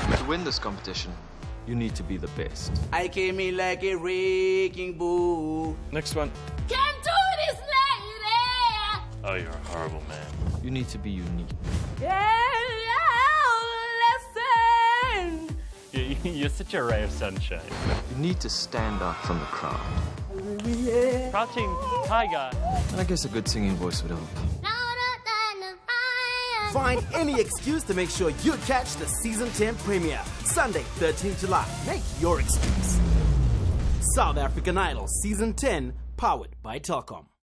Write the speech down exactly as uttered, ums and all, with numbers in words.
To win this competition, you need to be the best. I came in like a wrecking ball. Next one. Can't do this, lady! Oh, you're a horrible man. You need to be unique. Yeah, listen! You- You're such a ray of sunshine. You need to stand out from the crowd. Crouching tiger. And I guess a good singing voice would help. Find any excuse to make sure you catch the Season ten premiere. Sunday, thirteenth of July. Make your excuse. South African Idol Season ten, powered by Telkom.